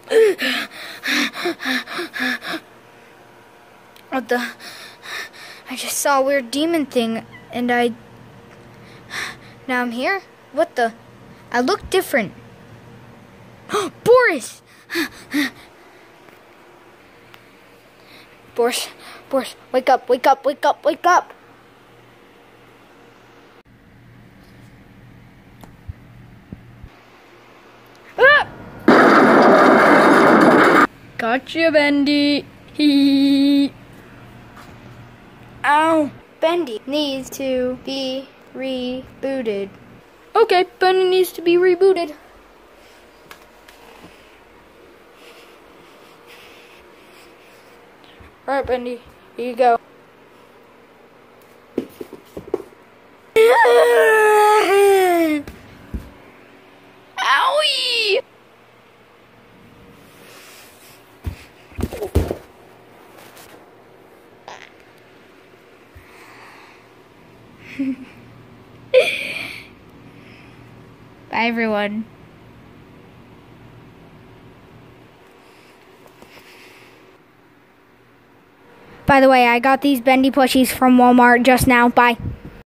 What the? I just saw a weird demon thing, and now I'm here? What the? I look different. Boris! Boris, wake up, wake up, wake up, wake up! Ah! Gotcha, Bendy. Hee. Ow. Bendy needs to be rebooted. Okay, Bendy needs to be rebooted. Alright, Bendy, here you go. Owie! Bye, everyone. By the way, I got these Bendy plushies from Walmart just now. Bye.